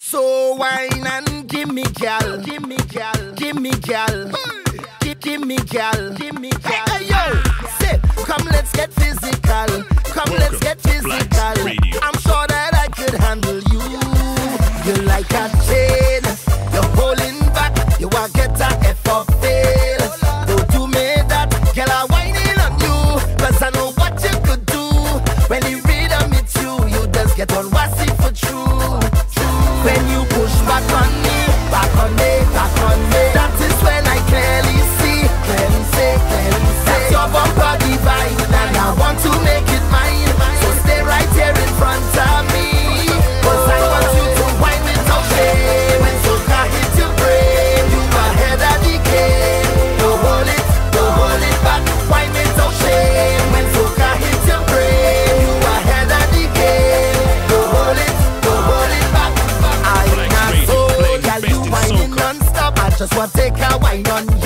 So wine and give me gal, give me gal, give me gal, give me gal, give me gal. Hey, yo, say, come let's get physical, come let's get physical. I'm sure that I could handle you. You're like a chain, you're holding back, you are get a F or fail. Don't do me that, girl, I'm whining on you, cause I know what you could do. When you read and meet you, you just get on what's it for true. When you push back on me, back on me, back on me, that is when I clearly see, that's your bumper divine, and I want to make it mine. So stay right here in front of me, cause I want you to wind it up, shame. When soca hit your brain, you ahead of the game. Don't hold it back, wind it up, shame. When soca hit your brain, you ahead of the game. Don't hold it back. I not so, girl, you whining non-stop. I just want to take a wine on